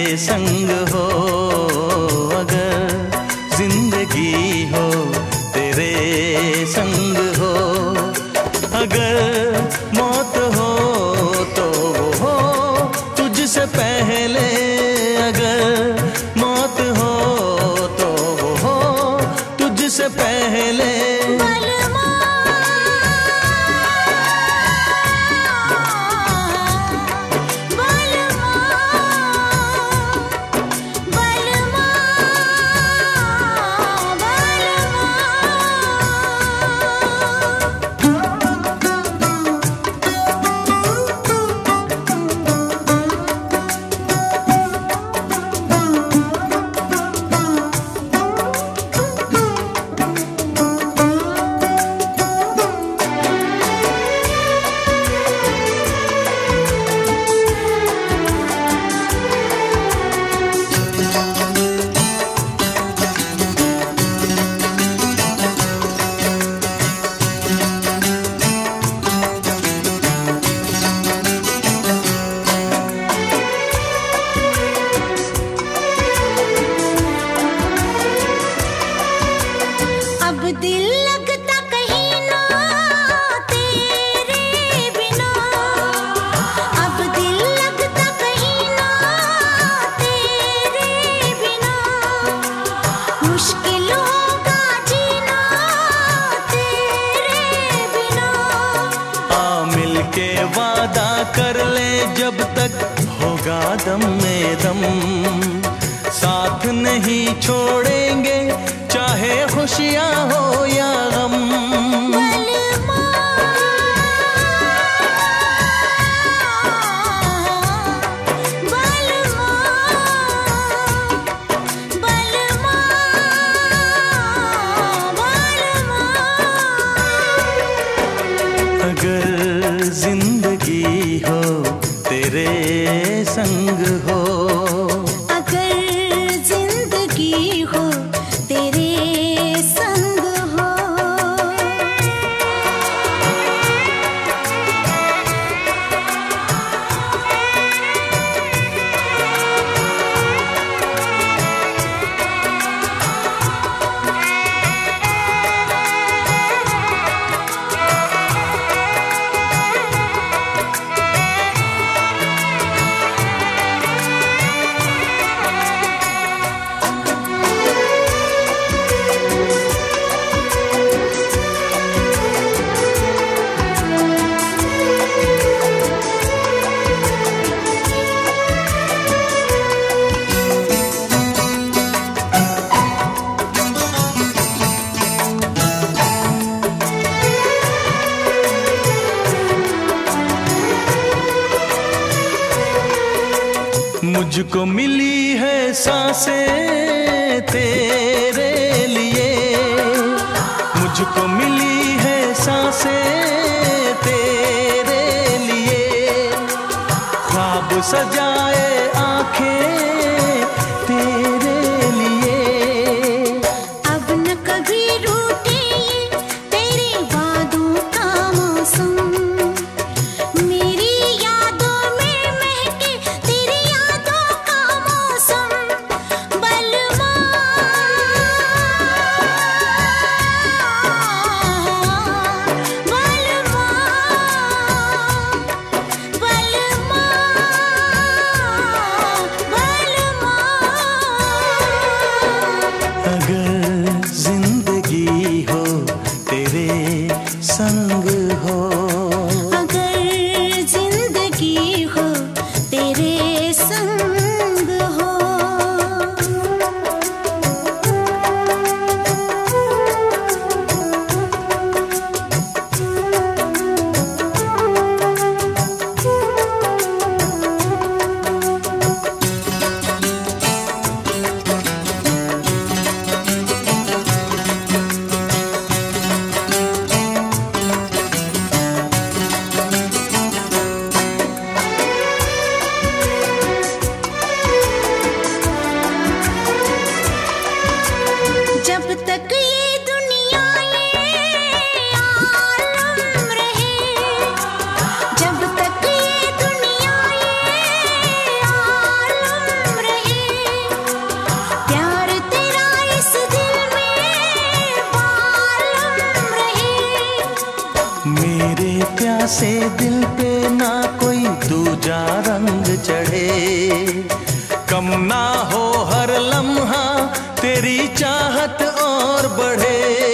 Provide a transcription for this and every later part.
संग हो, अगर जिंदगी हो तेरे संग हो, अगर मौत हो तो वो हो तुझसे पहले, अगर मौत हो तो वो हो तुझसे पहले। कर ले जब तक होगा दम में दम, साथ नहीं छोड़ेंगे चाहे खुशियाँ हो या गम। अगर जिंदगी हो तेरे संग हो, अगर जिंदगी हो तेरे संग हो। मुझको मिली है सांसें तेरे लिए, मुझको मिली है सांसें तेरे लिए, ख्वाब सजाए आंखें तेरे लिए। अब न कभी रूठे ये तेरे वादों का मौसम, मेरी यादों में महके तेरी यादों का मौसम। बलमा बलमा बलमा कम ना हो हर लम्हा तेरी चाहत और बढ़े।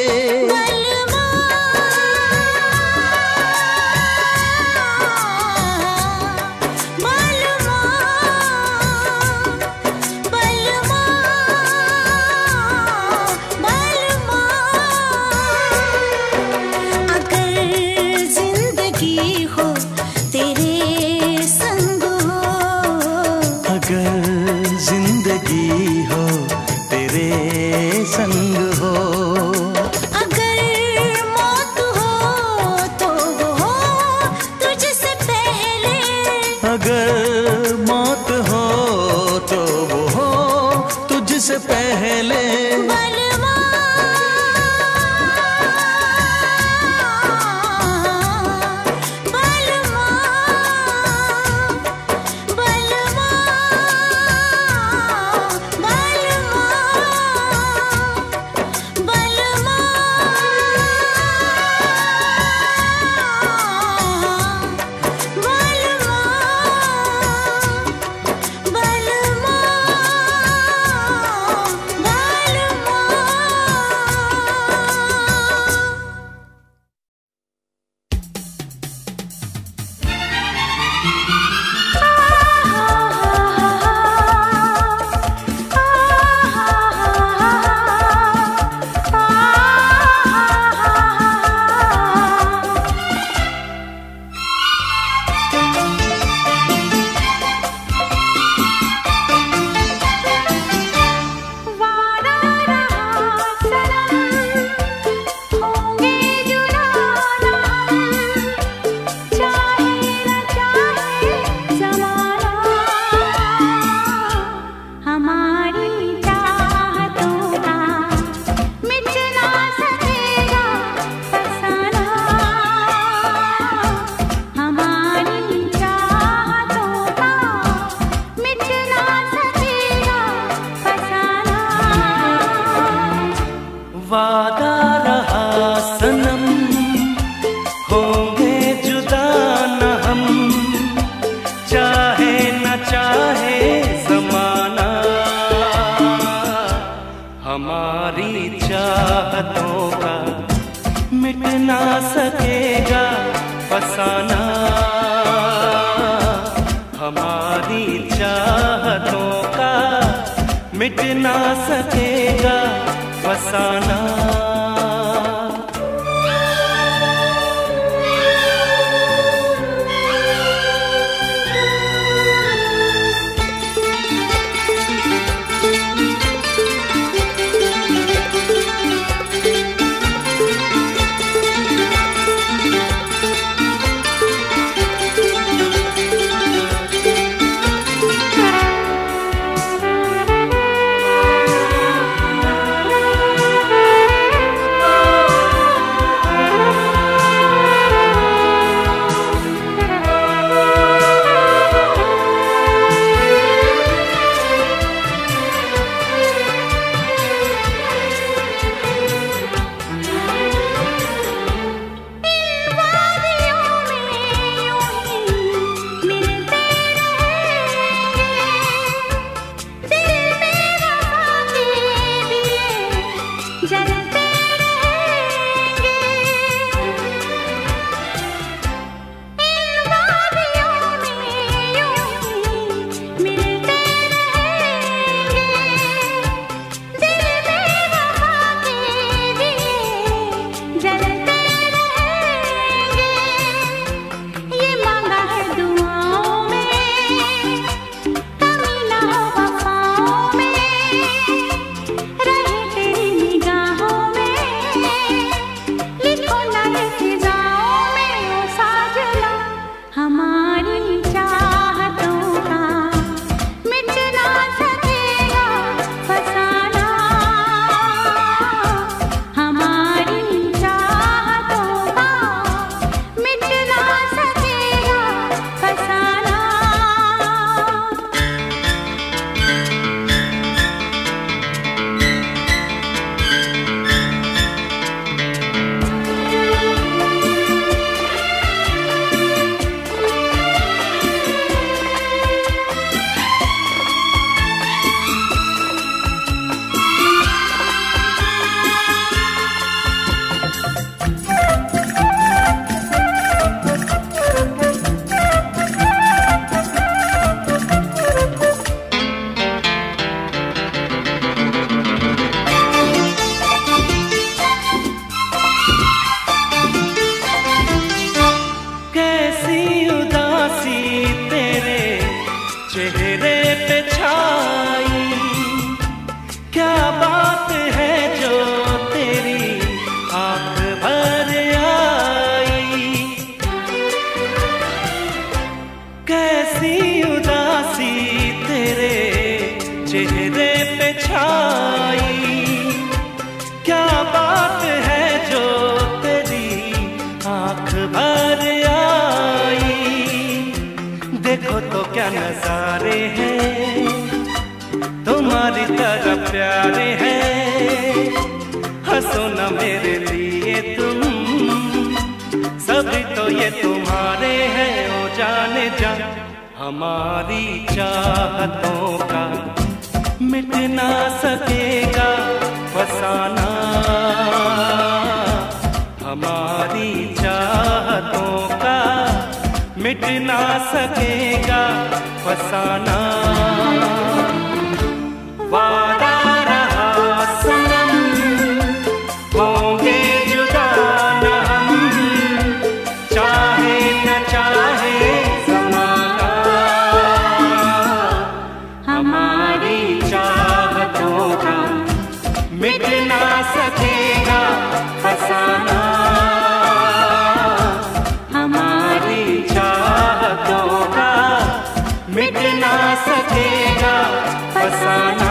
अगर मौत हो तो वो हो तुझसे पहले। बलवा बलवा बलवा बलवा बलवा वादा रहा सनम होंगे जुदा न हम, चाहे न चाहे ज़माना हमारी चाहतों का मिट ना सकेगा फसाना। हमारी चाहतों का मिट ना सकेगा फसाना। चेहरे पे छाई, क्या बात है जो तेरी आंख भर आई। देखो तो क्या नजारे हैं, तुम्हारी तरह प्यारे हैं। हंसो न मेरे लिए तुम, सभी तो ये तुम्हारे हैं। ओ जाने जा, हमारी चाहतों का मिट ना सकेगा फसाना। हमारी चाहतों का मिट ना सकेगा फसाना। वादा रहा सनम, होंगे जुदा न हम, चाहे न चाहे ज़माना। हमारी चाहतों का मिट ना सकेगा फसाना। हमारी चाहतों का मिट ना सकेगा फसाना।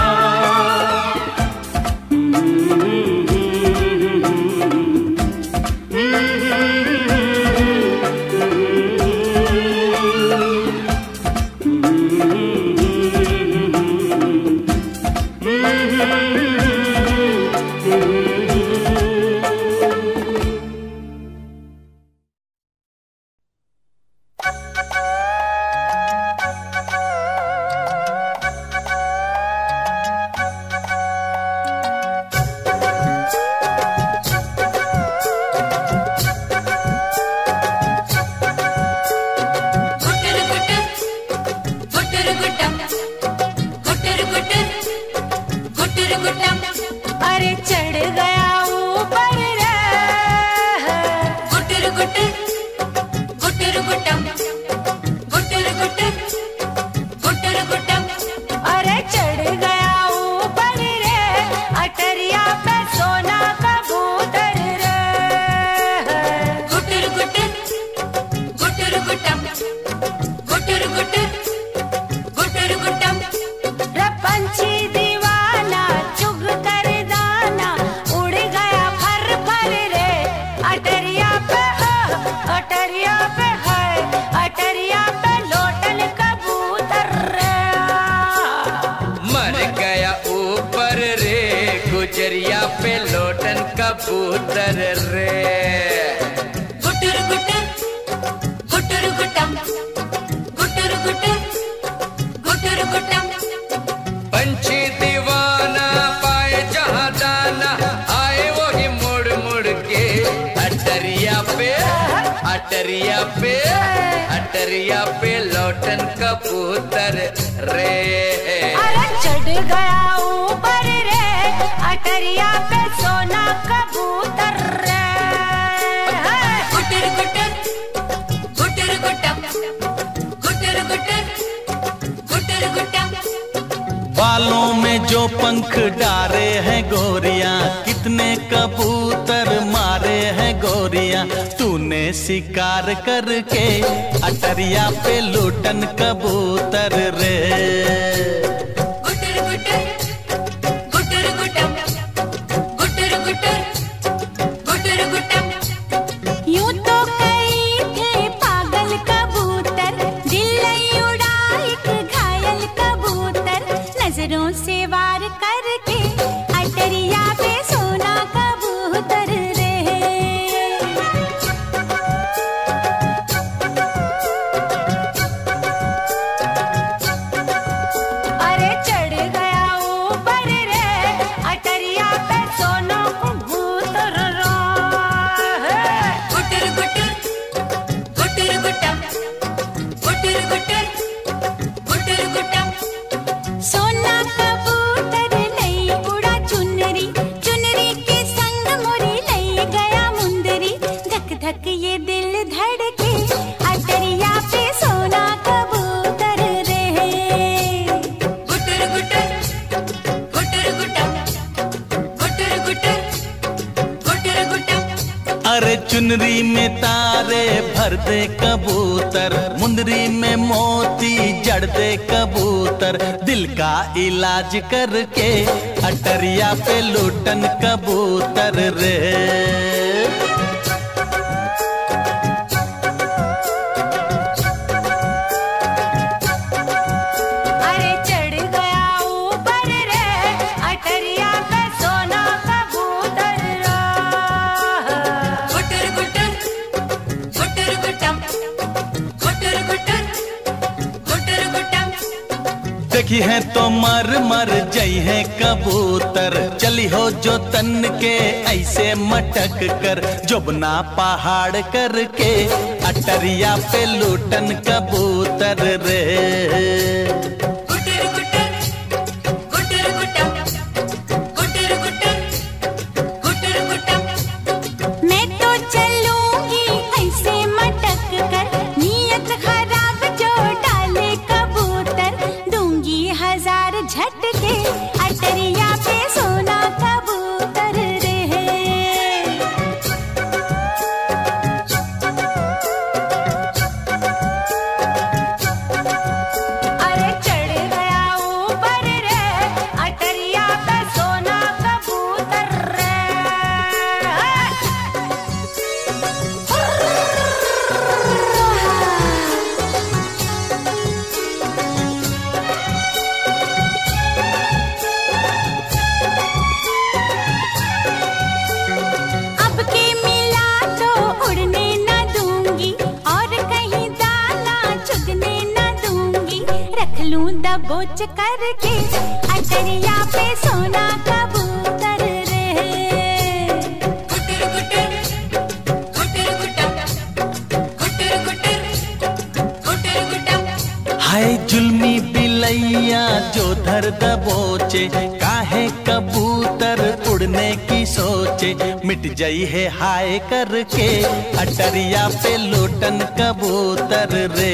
गुजरिया पे लोटन कबूतर रे। गुटर गुटर गुटर गुटम, गुटर गुटर गुटर गुटम। पंछी दीवाना पाए जहाँ दाना, आए वही मुड़ मुड़ के अटरिया पे, अटरिया पे, अटरिया पे लोटन कबूतर रे। अरे चढ़ गया ऊपर रे, अटरिया पे सोना कबूतर रे। गुटर गुटर गुटर गुटम, गुटर गुटर गुटर गुटम। बालों में जो पंख डारे हैं गोरिया, कितने कबूतर मारे हैं गोरिया। तूने शिकार करके अटरिया पे लूटन कबूतर रे। से वार करके अटरिया पे सोना कबूतर रे। अरे चढ़ गया ऊपर रे, अटरिया पे सोना कबूतर रे। गुटर गुटर गुटर गुटम, गुटर गुटर गुटर गुटम। सोना कबूतर लई उड़ा चुनरी, चुनरी के संग मोरी लई गया मुंदरी। धक धक ये दिल धड़के अटरिया पे सोना कबूतर रे। गुटर गुटर गुटर गुटम, गुटर गुटर गुटर गुटम। अरे चुनरी में तारे भर दे कबूतर, मुंदरी में मोती मोती जड़ दे कबूतर, दिल का इलाज करके अटरिया पे लूटन कबूतर रे। देखी है तो मर मर जई है कबूतर, चली हो जो तन के ऐसे मटक कर, जोबना पहाड़ करके अटरिया पे लूटन कबूतर रे। झटके अटरिया पे सोना कबूतर रे। अरे चढ़ गया ऊपर रे अटरिया पे सोना कबूतर रे। दबोच करके अटरिया पे सोना कबूतर रे। हाय जुल्मी बिलैया जो धर दबोचे, काहे कबूतर उड़ने की सोचे, मिट जाई है हाय करके अटरिया पे लूटन कबूतर रे।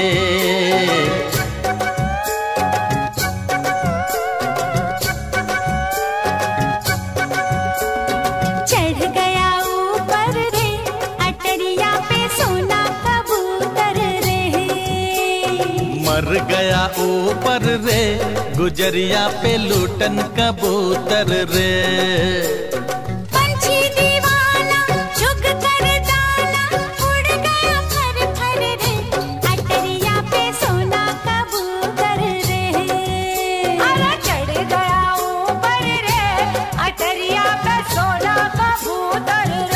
मर गया ऊपर रे गुजरिया पे लूटन कबूतर रे। पंछी दीवाना चुग कर दाना, उड़ गया फर फर रे अटरिया पे सोना कबूतर रे। अरे चढ़ गया ऊपर रे अटरिया पे सोना कबूतर रे।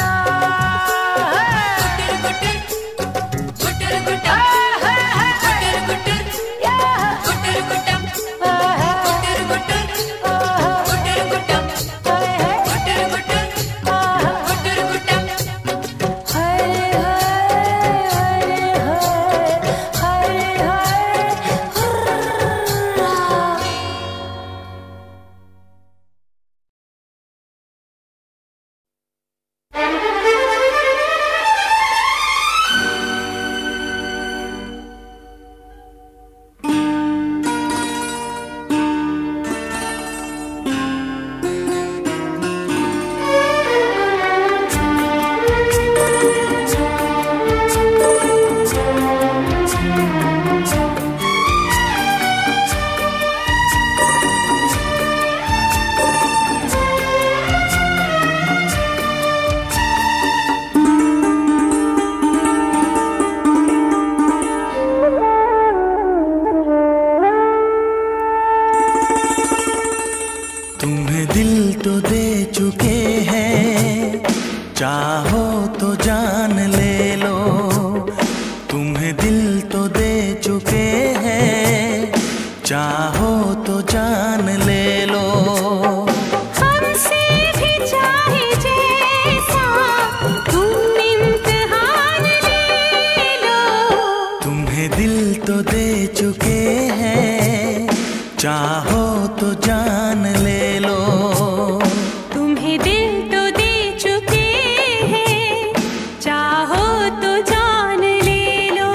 चाहो तो जान ले लो, तुम्हें दिल तो दे चुके हैं, चाहो तो जान ले लो। हमसे भी चाहे जैसा तुम इम्तिहान ले लो, तुम्हें दिल तो दे चुके हैं, चाहो तो जान ले लो। तुम्हें दिल तो दे चुके हैं, चाहो तो जान ले लो।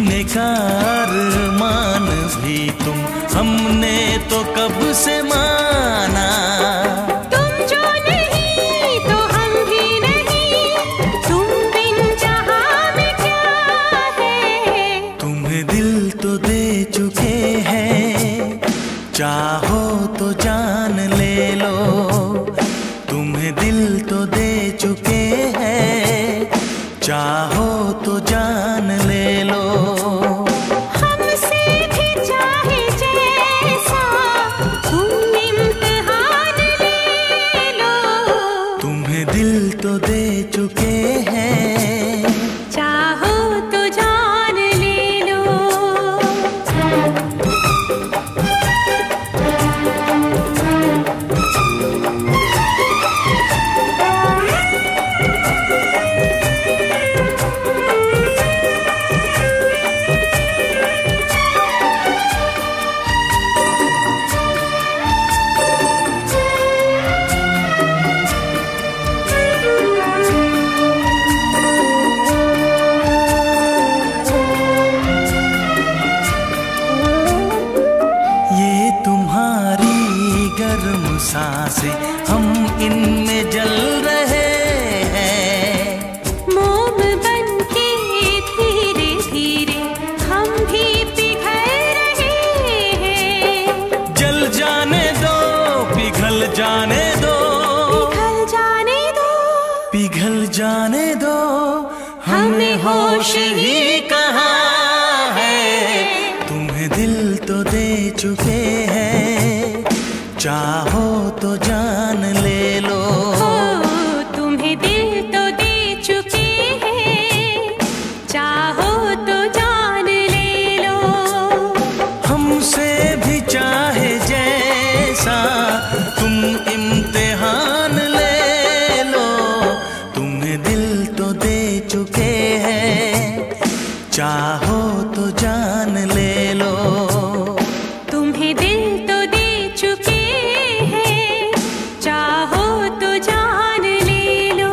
जीने का अरमान भी तुम, हमने तो कब से माना। तुम जो नहीं तो हम भी नहीं, तुम बिन जहां में क्या है। तुम्हें दिल तो दे चुके हैं, चाहो तो जान ले लो। तुम्हें दिल तो दे चुके हैं, चाहो तो जान ले लो। हमसे भी चाहे जैसा तुम इम्तिहान ले लो। तुम्हें दिल तो दे चुके हैं, चाहो तो जान ले लो। ये तुम्हारी गर्म सांसें, हम इनमें जल रहे हैं। मोम बनके धीरे धीरे हम भी पिघल रहे हैं। जल जाने दो, पिघल जाने दो, पिघल जाने दो, पिघल जाने दो। हमें होश ही कहाँ है। तुम्हें दिल तो दे चुके हैं, चाहो तो जान ले लो। ओ, तुम्हें दिल तो दे चुके हैं, चाहो तो जान ले लो। हमसे भी चाहे जैसा तुम इम्तिहान ले लो। तुम्हें दिल तो दे चुके हैं, चाहो तो जान ले लो। तुम्हें दिल तो दे चुके हैं, चाहो तो जान ले लो।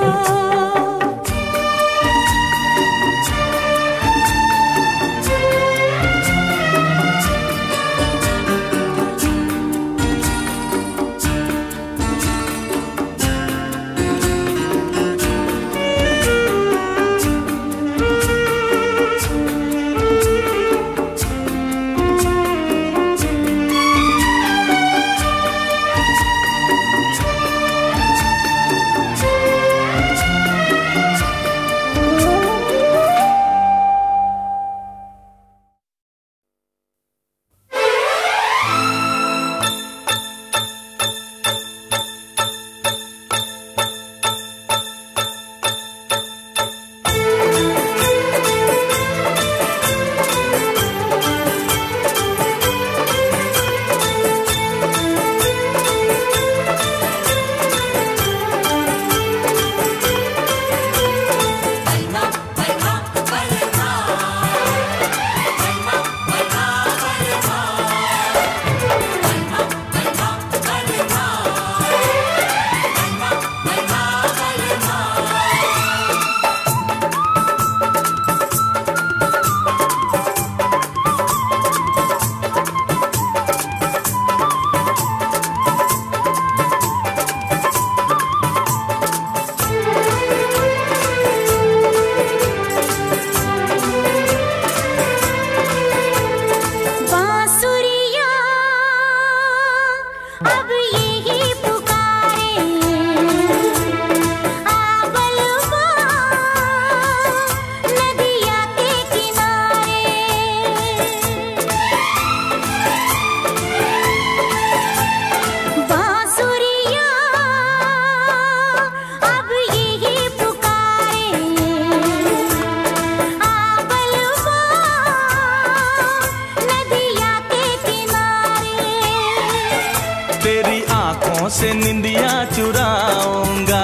से निंदिया चुराऊंगा,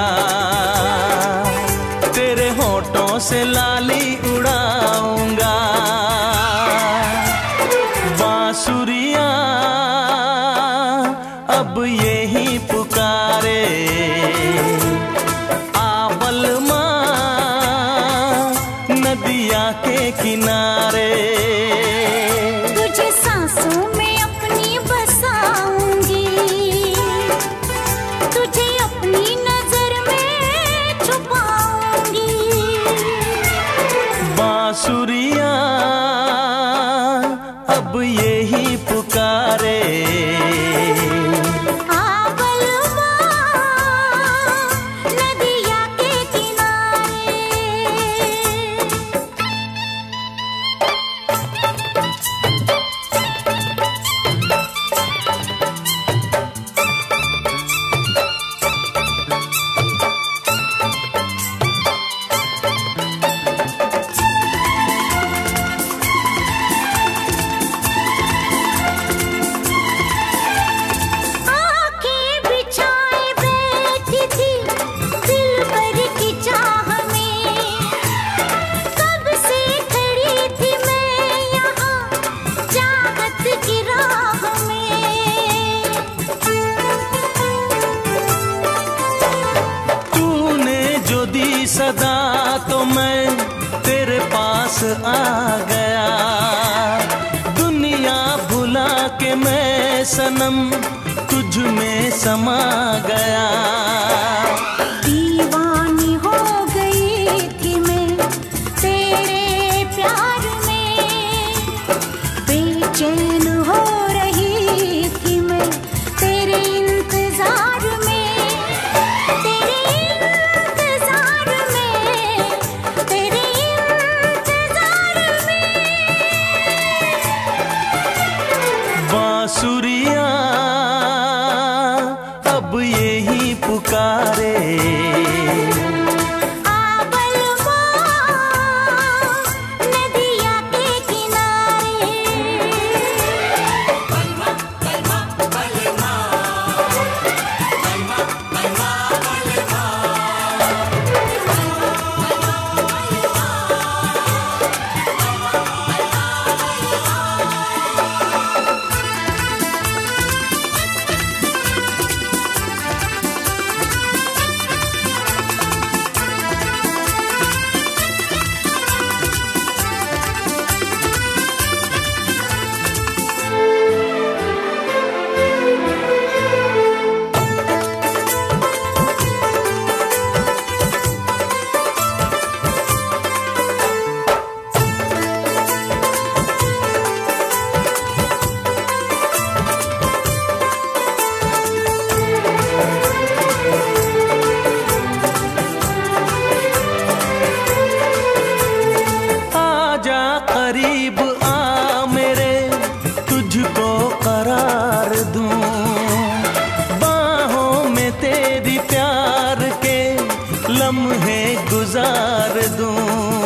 तेरे होठों से लाली उड़ाऊंगा। बांसुरिया अब यही पुकारे, आवल माँ नदिया के किनारे। अब यही पुकारे। सदा तो मैं तेरे पास आ गया, दुनिया भुला के मैं सनम तुझ में समा गया। दीवानी हो गई थी मैं तेरे प्यार में, बेचैन हो रही थी मैं तेरे इंतजार में। बांसुरियां अब यही पुकारे। करीब आ मेरे, तुझको करार दूं, बाहों में तेरी प्यार के लम्हे गुजार दूं।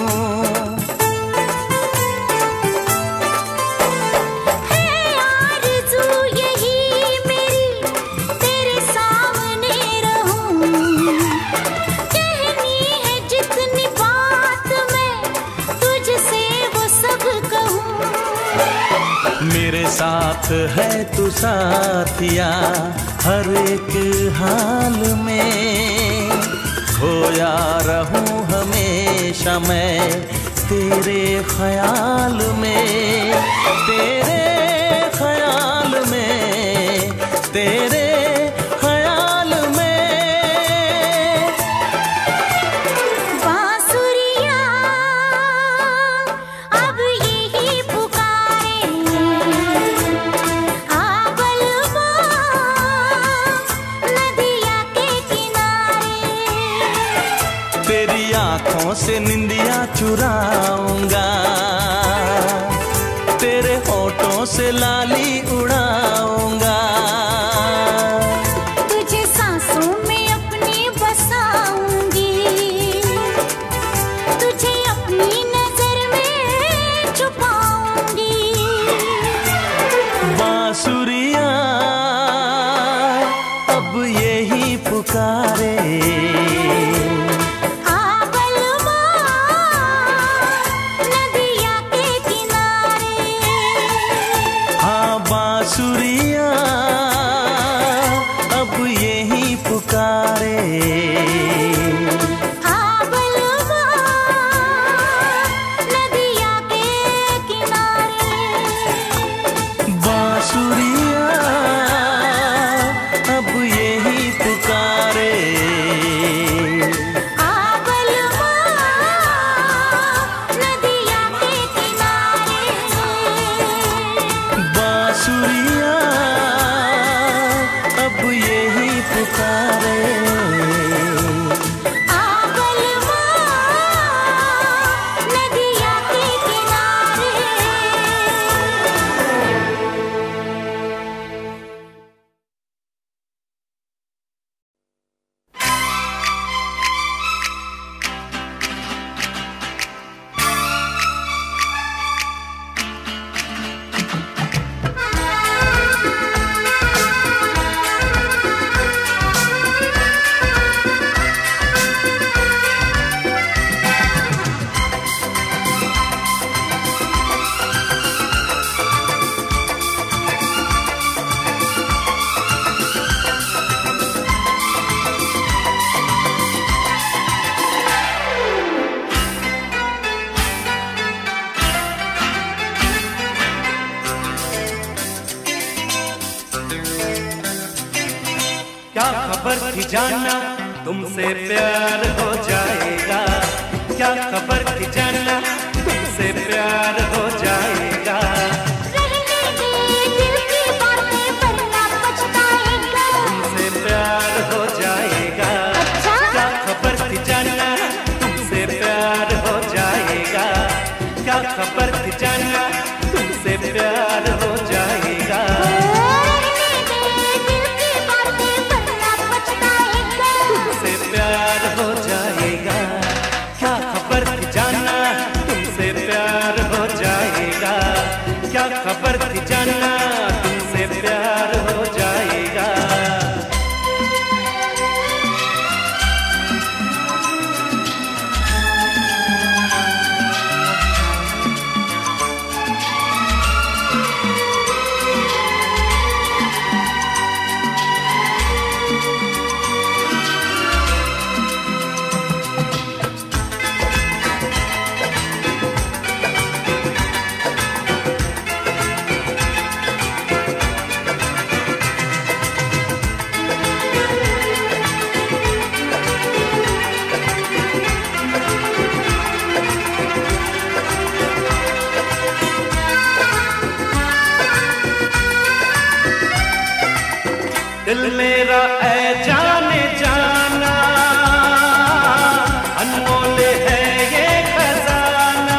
मेरे साथ है तू साथिया हर एक हाल में, खोया रहूं हमेशा मैं तेरे ख्याल में, तेरे ख्याल में, तेरे ख्याल में। तेरी आँखों से निंदिया चुराऊंगा, तेरे होठों से लाली उड़ाऊंगा। तुझे सांसों में अपनी बसाऊंगी, तुझे अपनी नजर में छुपाऊंगी। बांसुरियां अब यही पुकारे। बांसुरियां अब यही पुकारे। बांसुरियां अब यही पुकारे। बांसुरियां अब यही पुकारे। क्या खबर थी जाना तुमसे प्यार हो जाएगा, क्या खबर थी जाना तुमसे प्यार हो जाएगा। रहने दे दिल की बातें वरना पछताएगा, तुमसे प्यार हो जाएगा। अच्छा? क्या खबर थी जाना तुमसे प्यार हो जाएगा, क्या खबर थी जाना तुमसे प्यार हो जाएगा। प्यार हो जाएगा, क्या खबर थी जाना तुमसे प्यार हो जाएगा, क्या खबर थी जाना तुमसे प्यार हो जाएगा। दिल मेरा ऐ जाने जाना अनमोल है ये खजाना,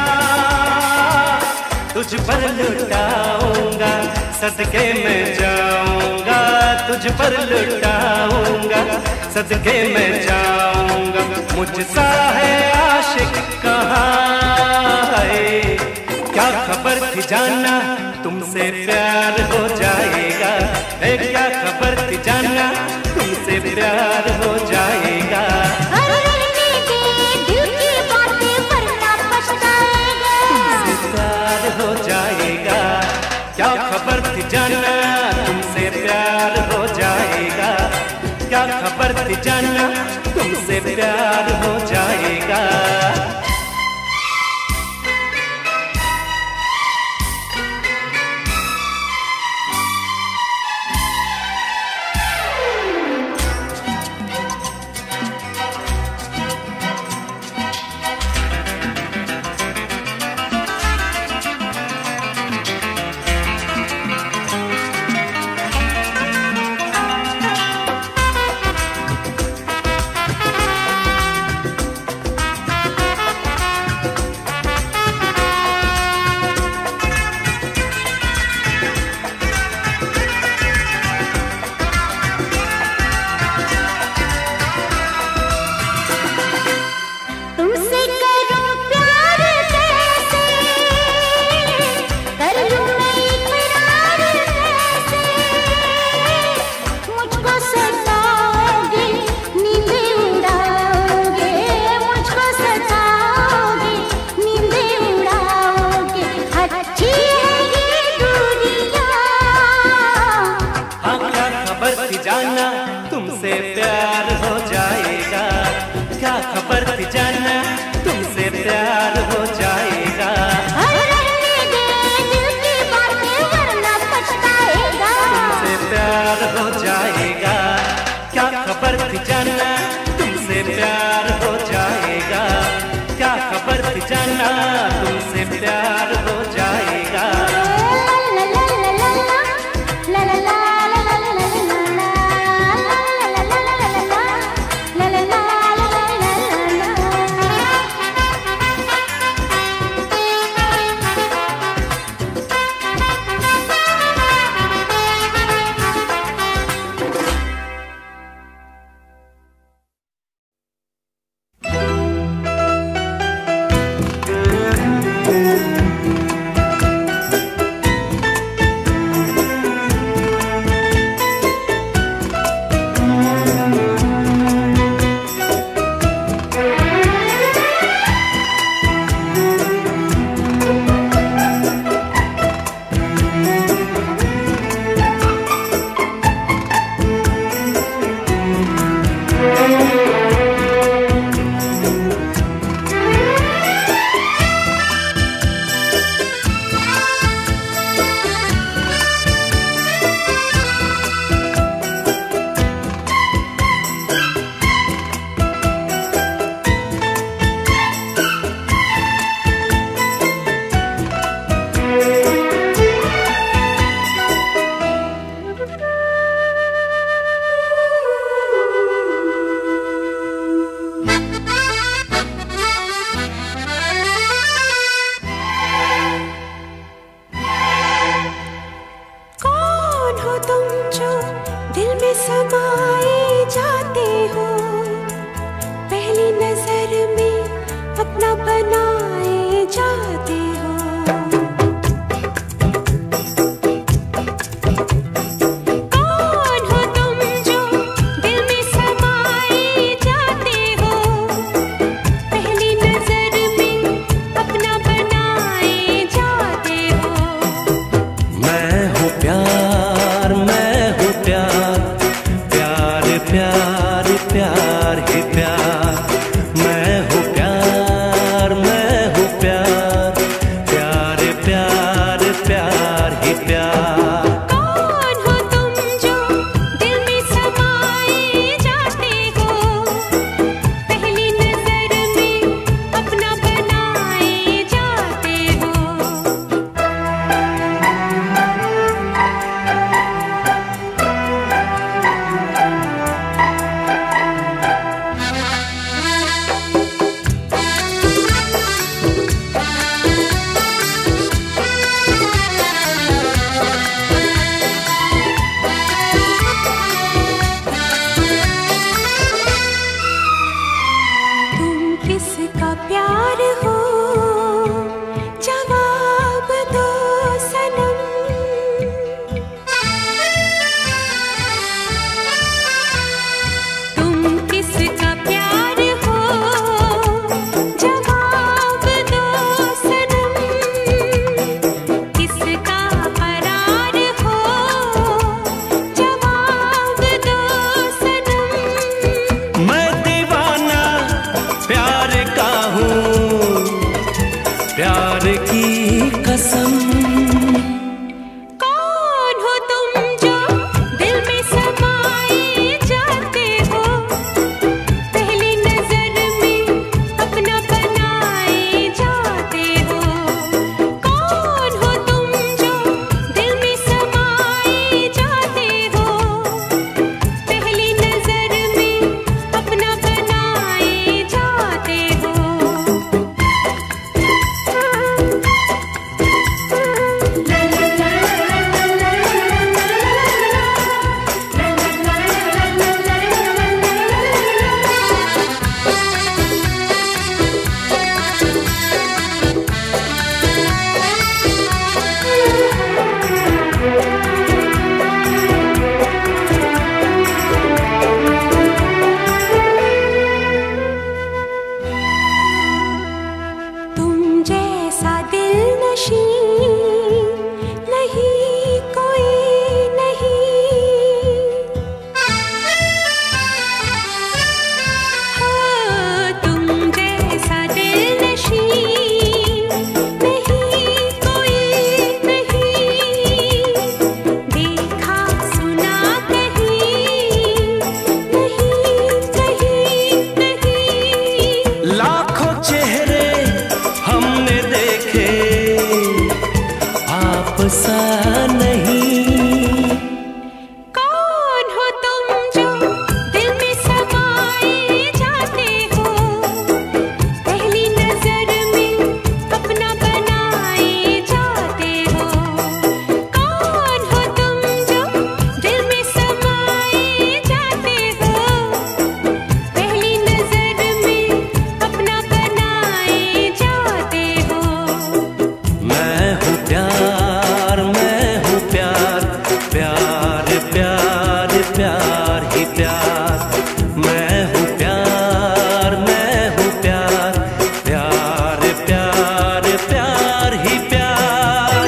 तुझ पर लुटाऊंगा सदके में जाऊंगा, तुझ पर लुटाऊंगा सदके में जाऊंगा। मुझसा है आशिक कहाँ है, क्या खबर थी जाना तुमसे प्यार हो जाएगा, क्या खबर थी जाना तुमसे प्यार हो जाएगा। रहने दे दिल की बातें वरना पछताएगा, तुमसे प्यार हो जाएगा। क्या खबर थी जाना तुमसे प्यार हो जाएगा, क्या खबर थी जाना तुमसे प्यार हो जाएगा। तुम जो दिल में समाए जाते हो, पहली नजर में अपना बनाए जाते हो। कौन हो तुम जो दिल में समाए जाते हो, पहली नजर में अपना बनाए जाते हो। मैं हूँ प्यार, मैं हूँ प्यार, प्यार प्यार प्यार ही प्यार। मैं हूँ प्यार, मैं हूँ प्यार, प्यार प्यार प्यार ही प्यार। कौन हो तुम जो दिल में समाए जाते हो, पहली नजर में अपना बनाए जाते हो। तुम किसका प्यार हो, जवाब दो सनम। तुम किसका प्यार हो, जवाब दो सनम। किसका करार हो, जवाब दो सनम। मैं दीवाना प्यार का हूँ, प्यार की कसम। कौन हो तुम जो दिल में समाए जाते हो, पहली नजर में अपना बनाए जाते हो। कौन हो तुम जो दिल में समाए जाते हो, पहली नजर में अपना बनाए जाते हो। तुम जैसा दिलनशी नहीं कोई नहीं। हाँ, तुम जैसा दिलनशी नहीं कोई नहीं। देखा सुना कहीं नहीं, कहीं नहीं। लाखों चेहरे हमने देखे, आप सा नहीं। कौन हो तुम जो दिल में समाए जाते हो, पहली नजर में अपना बनाए जाते हो। कौन हो तुम जो दिल में समाए जाते हो, पहली नजर में अपना बनाए जाते हो। मैं हूँ प्यार, मैं हूँ प्यार, प्यार प्यार प्यार ही प्यार। मैं हूँ प्यार, मैं हूँ प्यार, प्यार प्यार प्यार ही प्यार।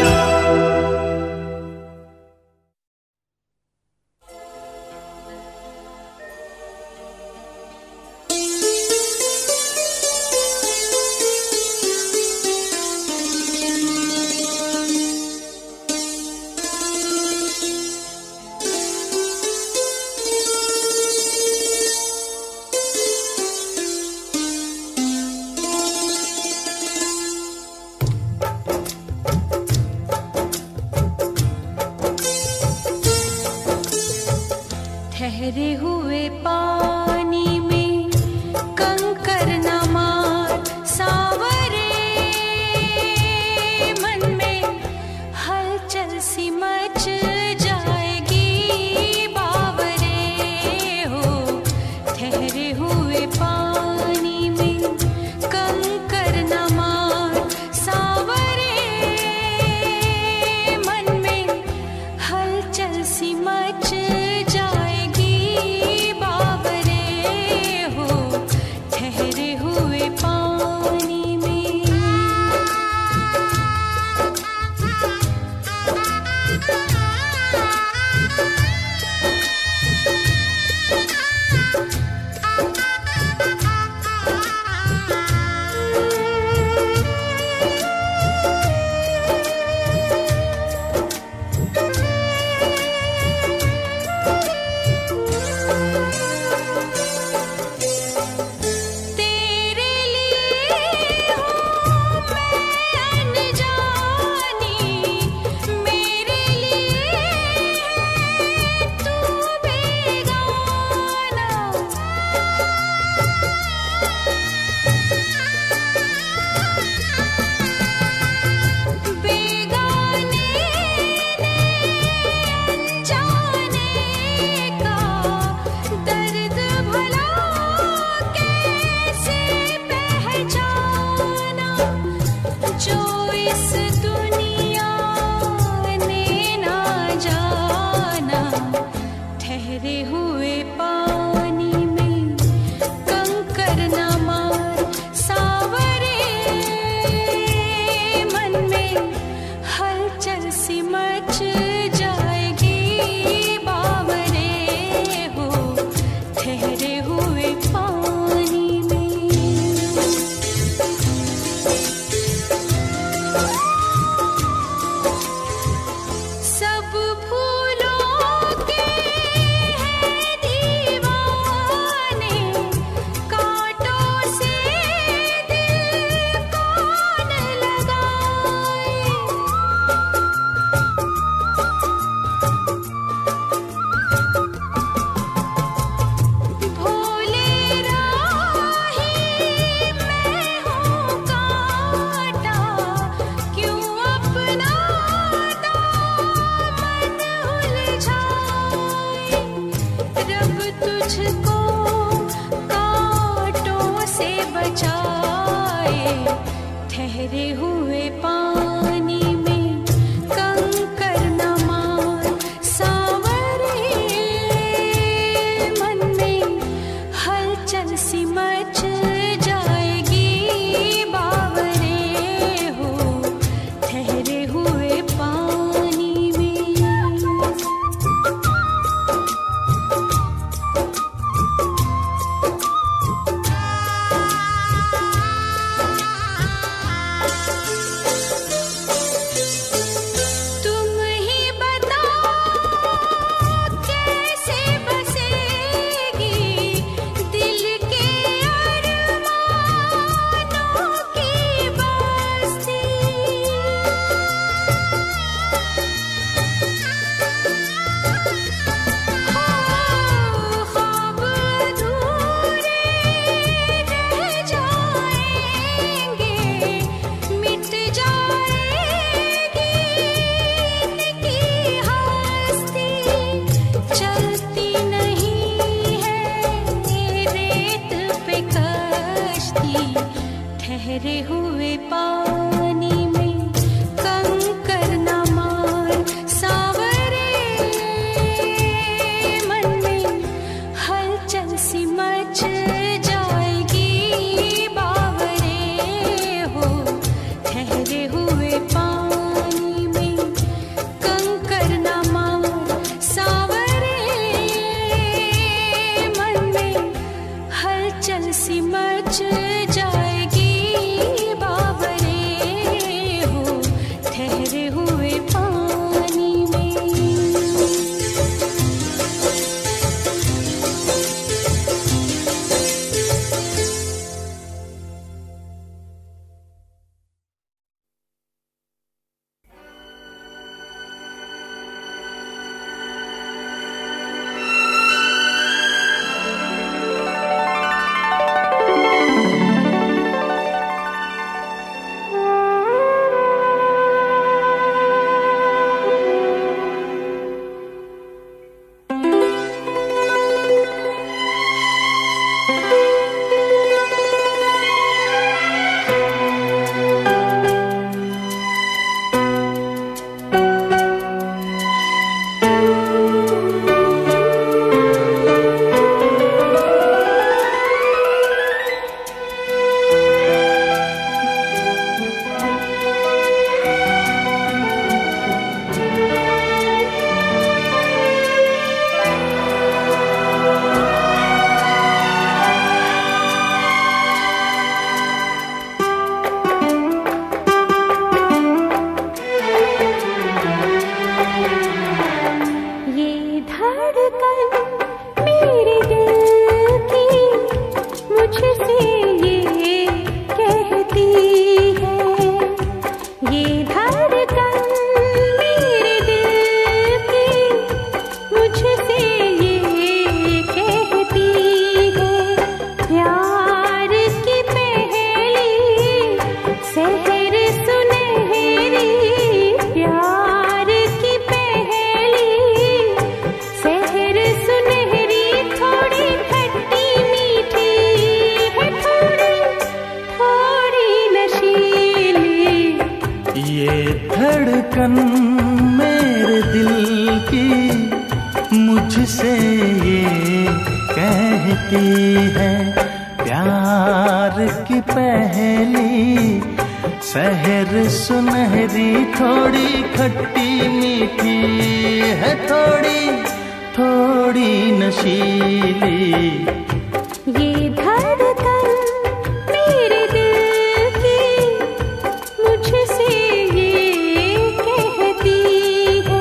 ठहरे हुए पानी में कंकर न मार सावरे, मन में हलचल सी मच जाएगी। सी मच जाएगी बावरे हो ठहरे हुए पानी में। सब फूलों के हैं दीवाने, कांटों से दिल कौन लगाए। भोले राही मैं हूँ कांटा, क्यों अपना दामन उलझाए। रब तुझको कांटों से बचाए, ठहरे हुए पानी में कंकर न मार सांवरे। मन में हलचल सी मच जाएगी बावरे हो ठहरे हुए पानी में। तुम ही बताओ कैसे बसेगी दिल के अरमानों की बस्ती। ख्वाब अधूरे रह जाएंगे, मिट जाएगी इनकी हस्ती। चलती नहीं है रेत पे कश्ती, ठहरे हुए पानी में कंकर न मार सांवरे। मन में हलचल सी मच जाएगी बावरे हो ठहरे हुए पानी में कंकर न मार सांवरे। मन में हलचल सी मच जाएगी बावरे हो ठहरे हुए पानी में। धड़कन मेरे दिल की मुझसे ये कहती है, प्यार की पहली सहर सुनहरी थोड़ी खट्टी मीठी है, थोड़ी थोड़ी नशीली। ये धड़कन मेरे दिल की मुझसे ये कहती है।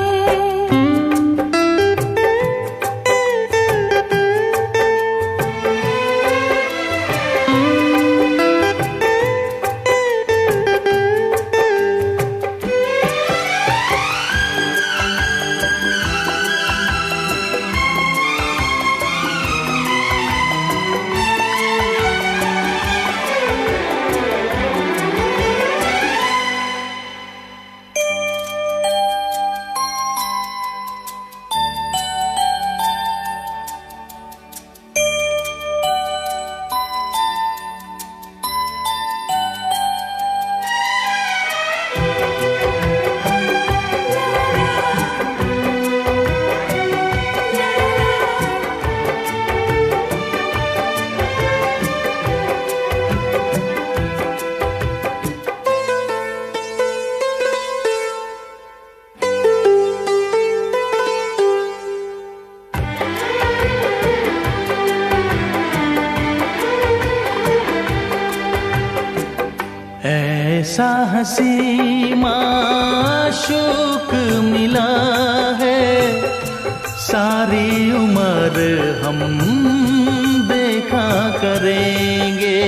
ऐसा हंसी माशूक मिला है, सारी उम्र हम देखा करेंगे।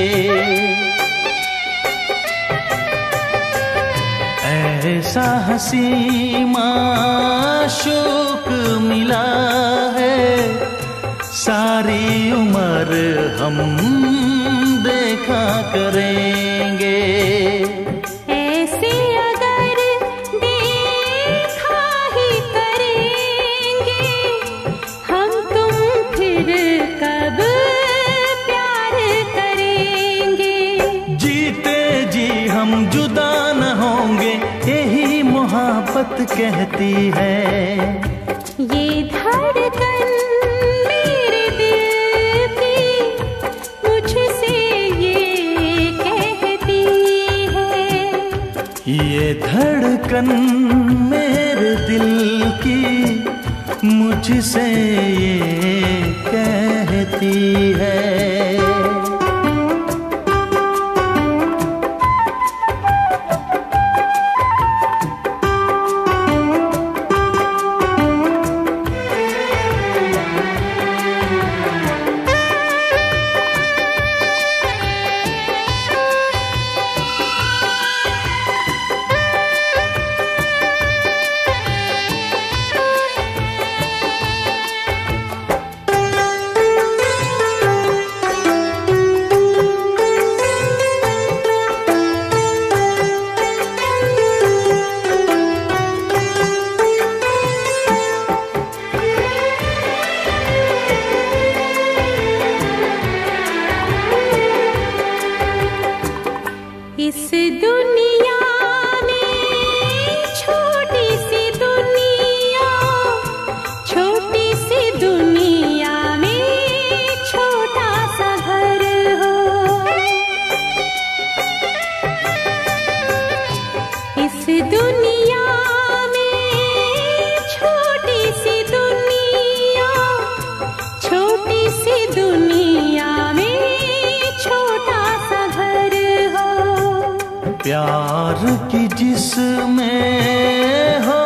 ऐसा हंसी माशूक मिला है, सारी उम्र हम देखा करेंगे। ऐसे अगर देखा ही करेंगे, हम तुम फिर कब प्यार करेंगे। जीते जी हम जुदा न होंगे, यही मोहब्बत कहती है। ये धड़कन मेरे दिल की मुझसे ये कहती है। ये धड़कन मेरे दिल की मुझसे ये कहती है। इस दुनिया में छोटी सी दुनिया, छोटी सी दुनिया में छोटा सा घर हो। इस दुनिया में छोटी सी दुनिया, छोटी सी दुनिया में छोटा सा घर हो। प्यार की जिसमें हो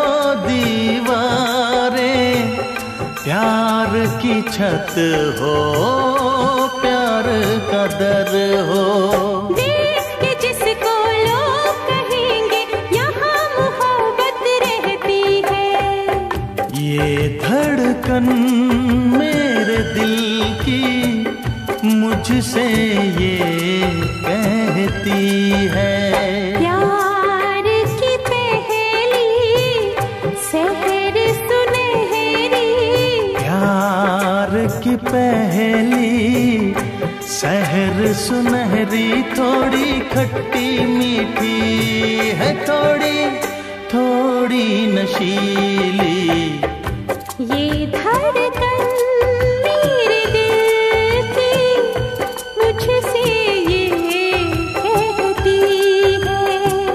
दीवारें, प्यार की छत हो, प्यार का दर हो। देख के जिसको लोग कहेंगे यहाँ मोहब्बत रहती है। ये धड़कन मेरे दिल की मुझसे ये कहती है। प्यार की पहली सहर सुनहरी, प्यार की पहली सहर सुनहरी, थोड़ी खट्टी मीठी है, थोड़ी थोड़ी नशीली। ये धड़कन मेरे दिल की मुझसे ये कहती है।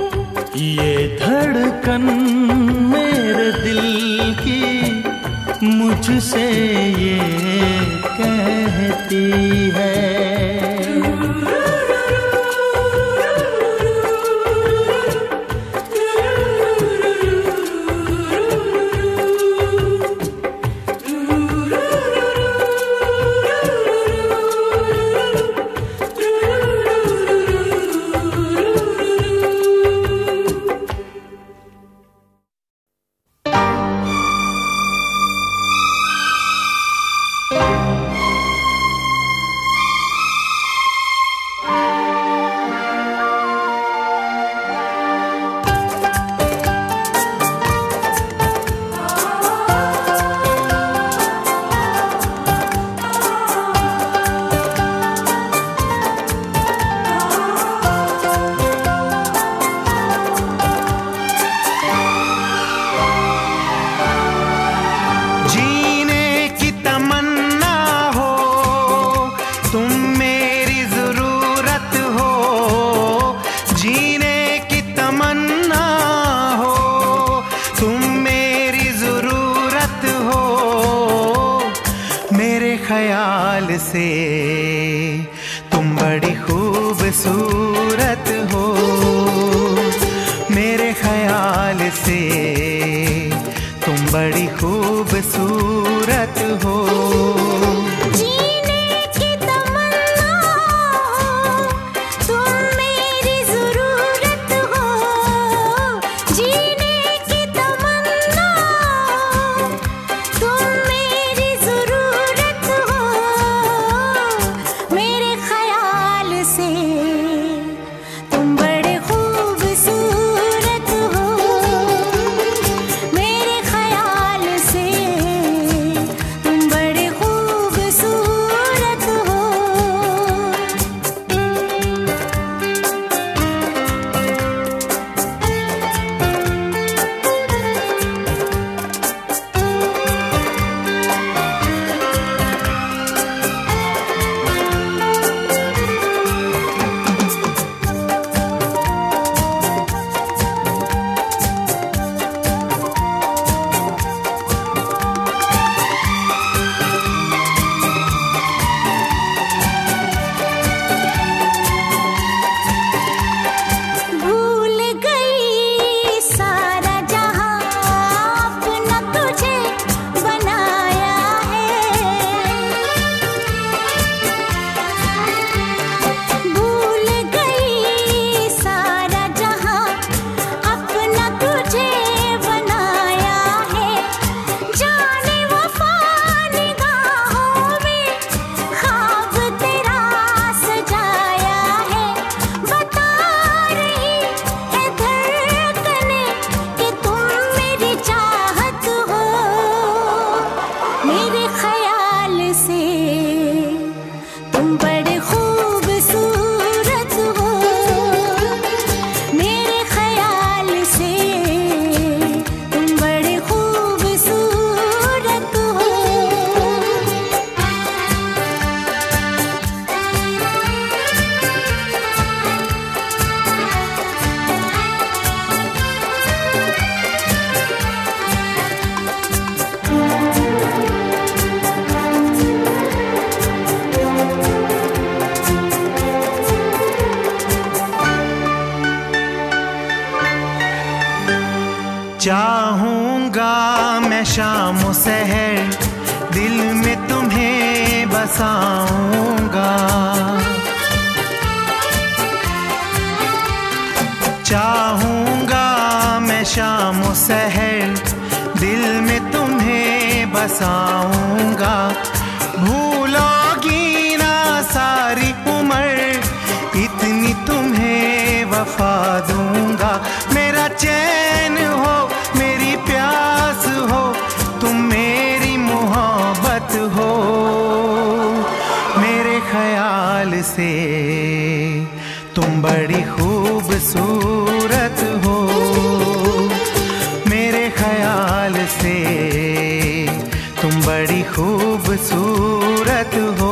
मुझसे ये कहती है। से तुम बड़ी खूबसूरत हो, मेरे ख्याल से तुम बड़ी खूबसूरत हो। चाहूंगा मैं शाम सहर दिल में तुम्हें बसाऊंगा, चाहूंगा मैं शाम सहर दिल में तुम्हें बसाऊंगा। भूलोगी ना सारी उम्र इतनी तुम्हें वफा दूंगा। मेरा चैन हो मेरी प्यास हो तुम मेरी मोहब्बत हो, मेरे ख्याल से तुम बड़ी खूबसूरत हो, मेरे ख्याल से तुम बड़ी खूबसूरत हो।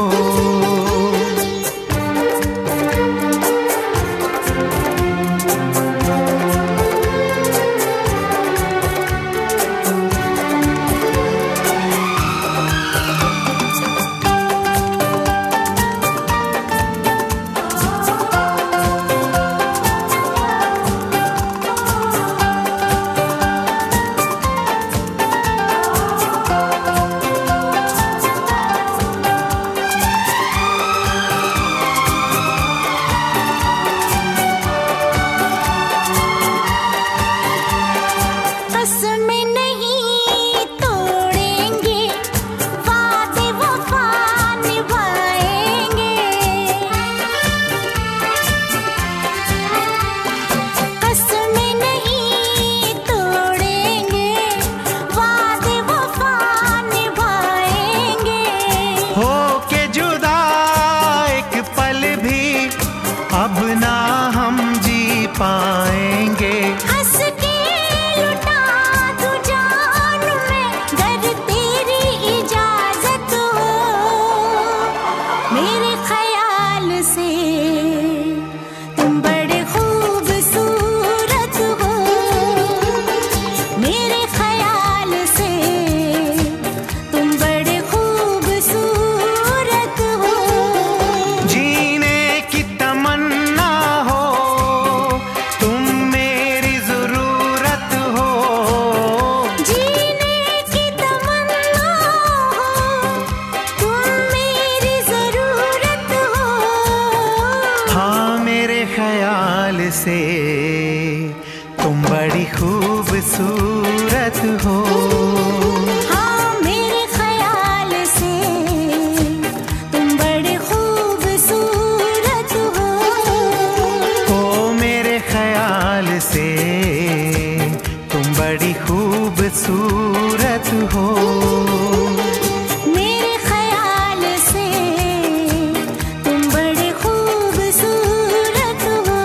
खूबसूरत हो। मेरे ख्याल से तुम बड़े खूबसूरत हो।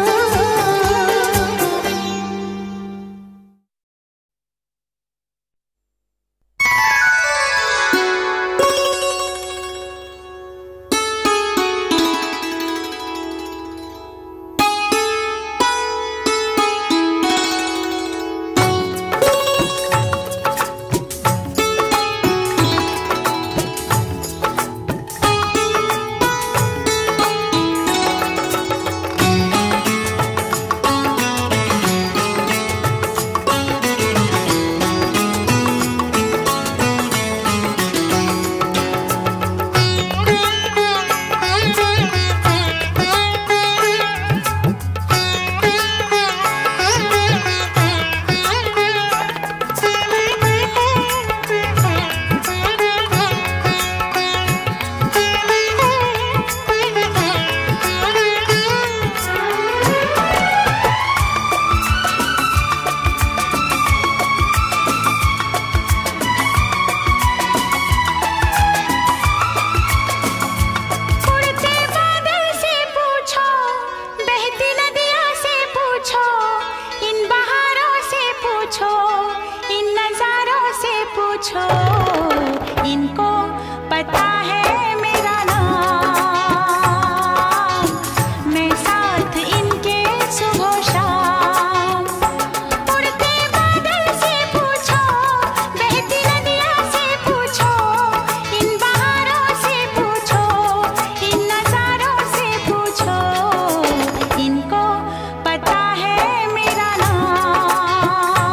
इनको पता है मेरा नाम, मैं साथ इनके सुबह शाम। उड़ते बादल से पूछो, बहती नदियाँ से पूछो, इन बहारों से पूछो, इन नज़ारों से पूछो, इनको पता है मेरा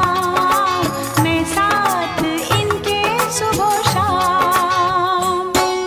नाम, मैं साथ इनके सुबह शाम।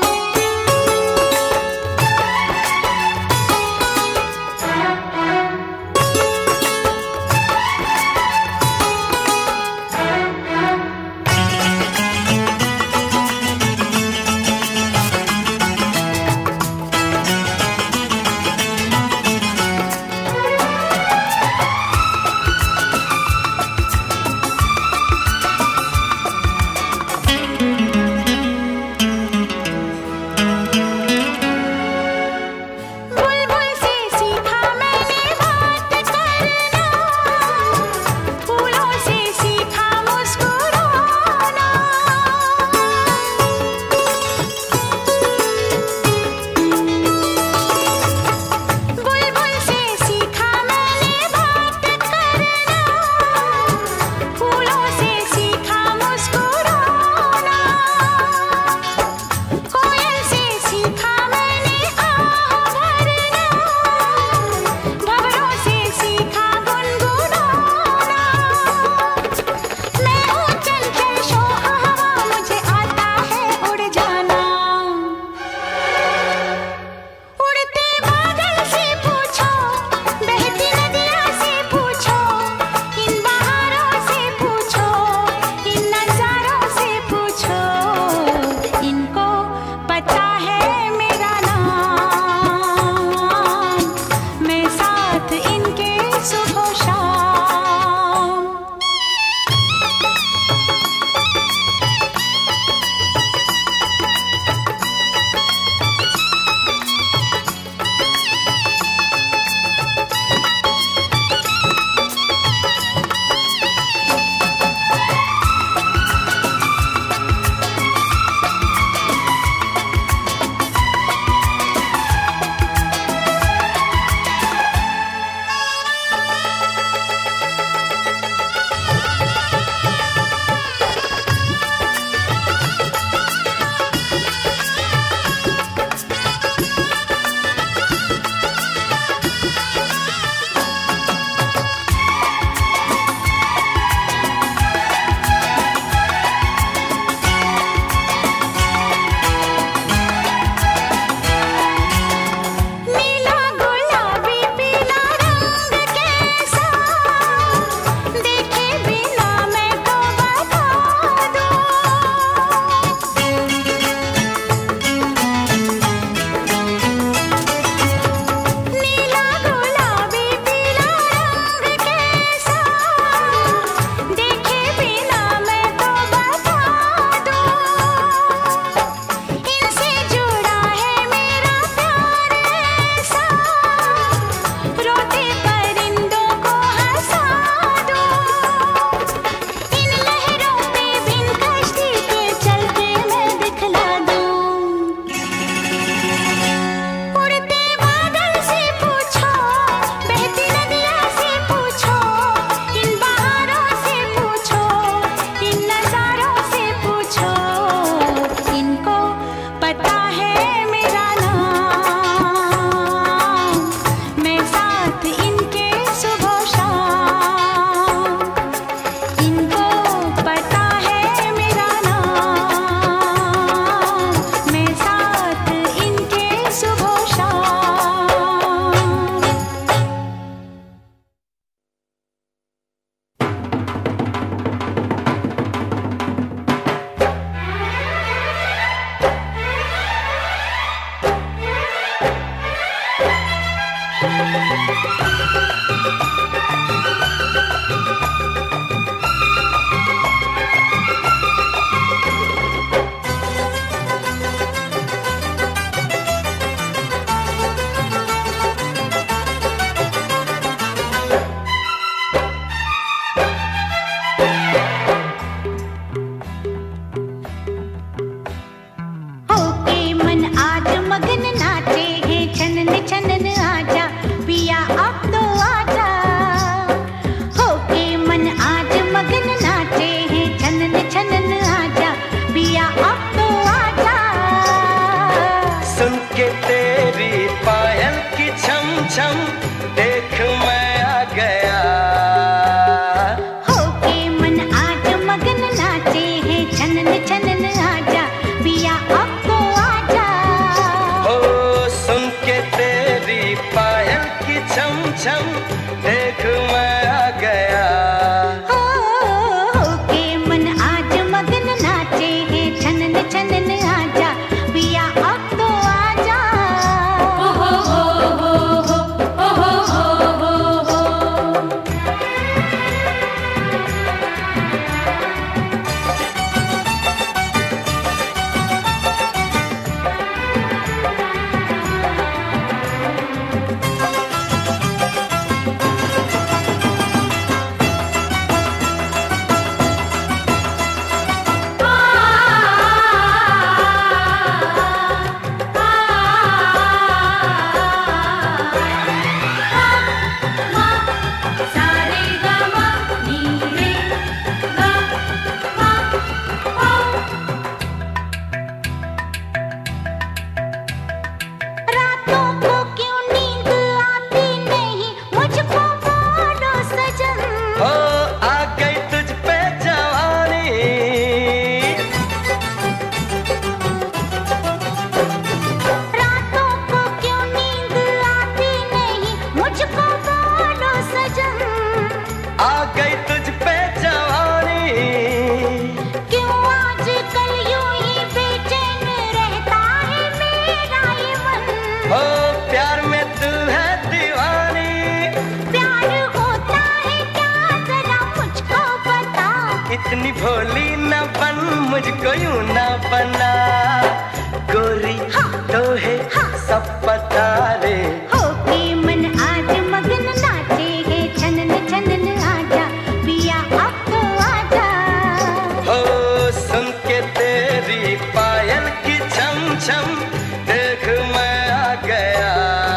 इतनी भोली न बन, मुझको यूं न बना। गोरी तो है सब पता रे। हो के मन आज मगन नाचे है छनन छनन आजा पिया अब तो आजा। हो सुन के तेरी पायल की छम छम, देख मैं आ गया।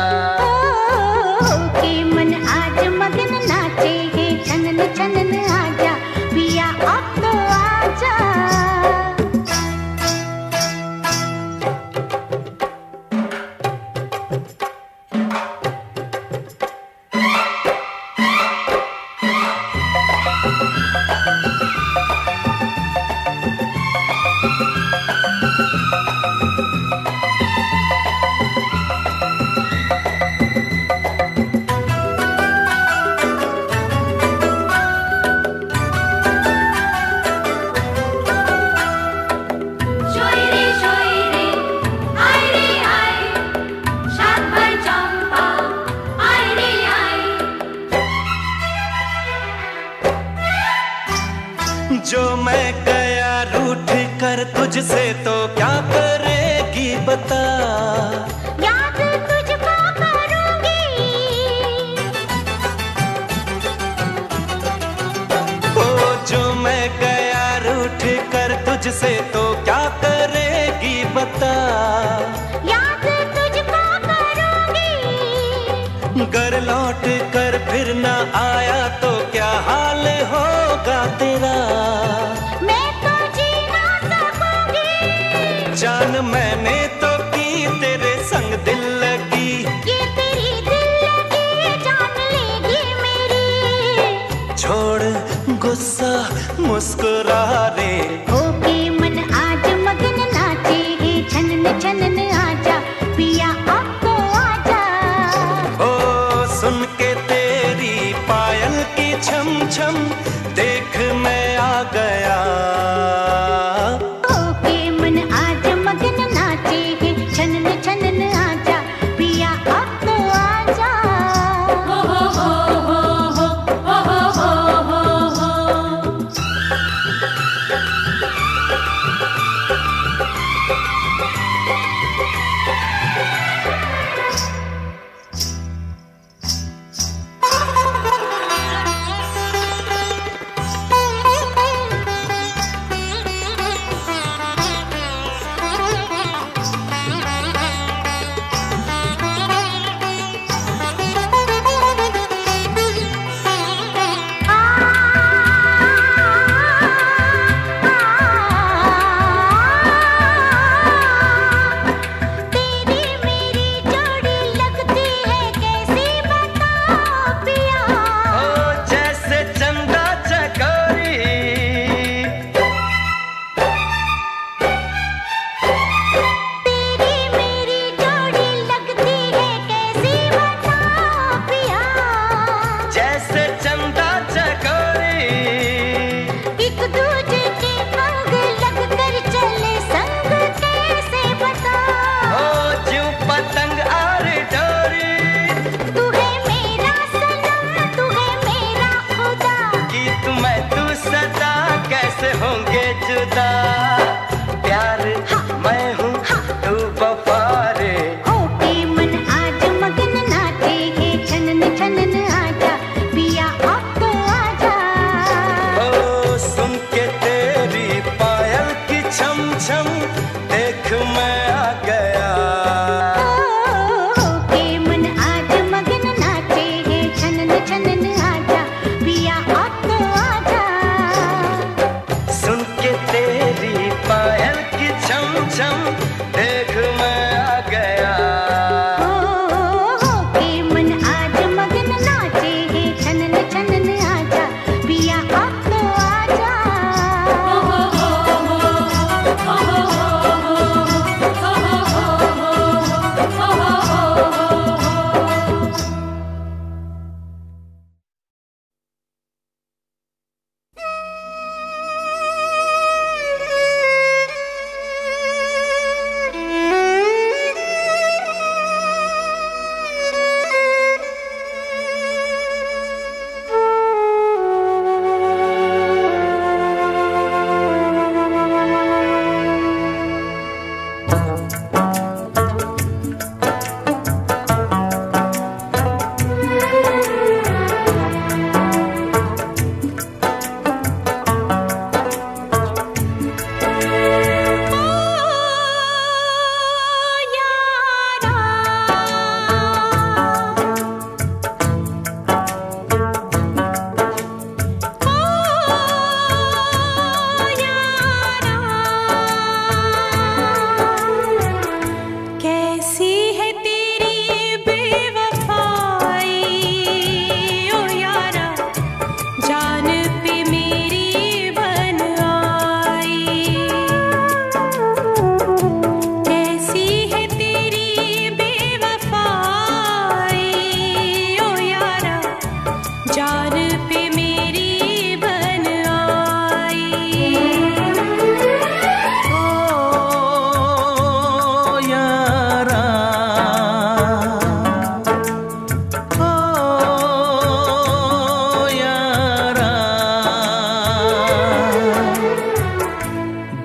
हो के मन आज मगन नाचे है छनन छनन आजा पिया अब तो आजा। जो मैं गया रूठ कर तुझसे तो क्या करेगी बता। याद तुझको करूंगी। ओ जो मैं गया रूठ कर तुझसे तो क्या करेगी बता। याद तुझको करूंगी। घर लौट कर फिर न आया तो क्या हाल होगा तेरा। मैं तो जी ना सकूंगी। जान मैंने तो की तेरे संग दिल लगी। ये तेरी दिल लगी जान लेगी मेरी। छोड़ गुस्सा मुस्कुरा रे। होके मन आज मगन नाचे है छनन छनन आजा पिया अब तो आजा। ओ सुन के तेरी पायल की छम छम, देख मैं आ गया। होके मन आज मगन नाचे है छनन छनन आजा पिया अब तो आजा। हो हो हो हो हो हो हो हो हो।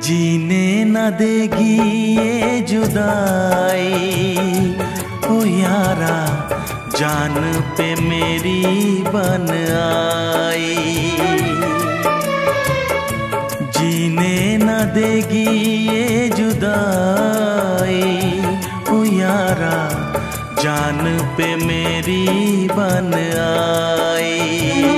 जीने न देगी ये जुदाई, ओ यारा जान पे मेरी बन आई। जीने न देगी ये जुदाई, ओ यारा जान पे मेरी बन आई।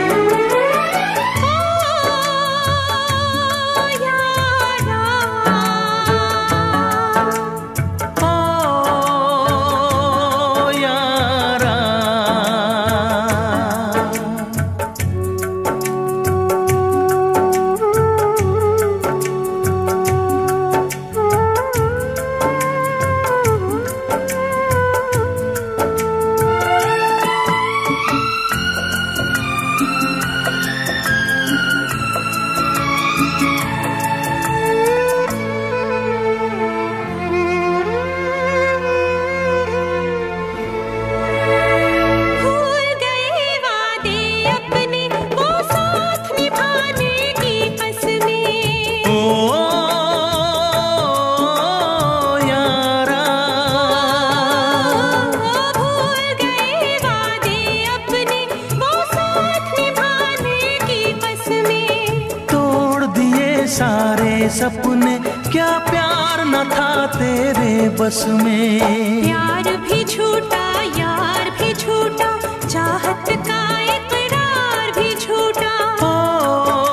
सारे सपने क्या प्यार न था तेरे बस में। प्यार भी झूठा यार भी झूठा, चाहत का इकरार भी झूठा। ओ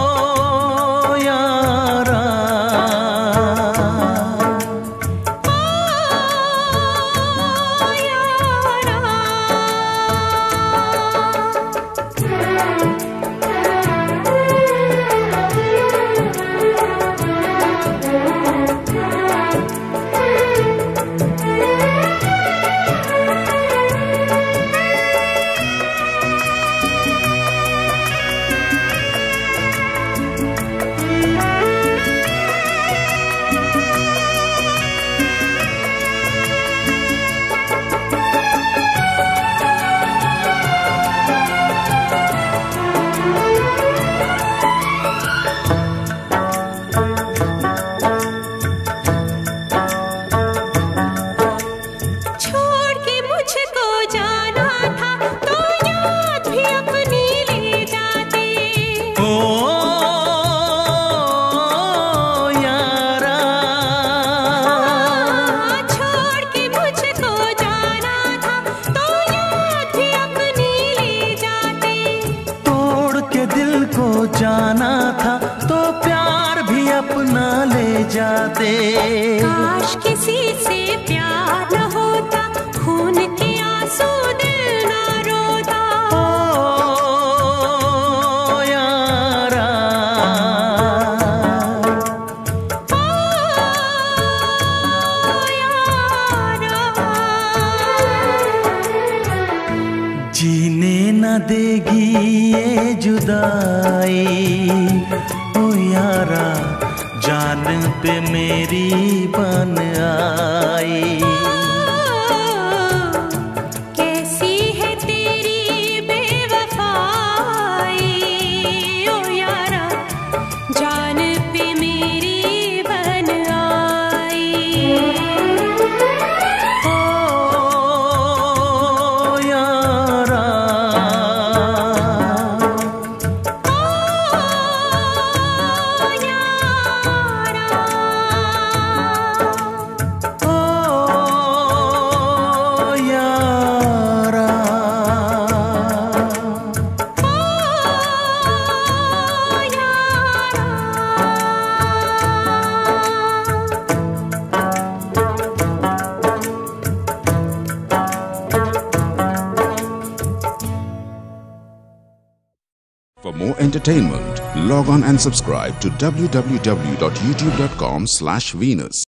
यारा, ओ यारा। जाना था तो प्यार भी अपना ले जाते। काश किसी से प्यार न होता, खून के आंसू दिल न रोता। ओ यारा, ओ यारा। जीने न देगी ये जुदाई, ओ यारा जान पे मेरी बन आई। कैसी है तेरी बेवफाई, ओ यारा जान पे मेरी बन आई। ओ यारा, For more entertainment, log on and subscribe to www.youtube.com/Venus.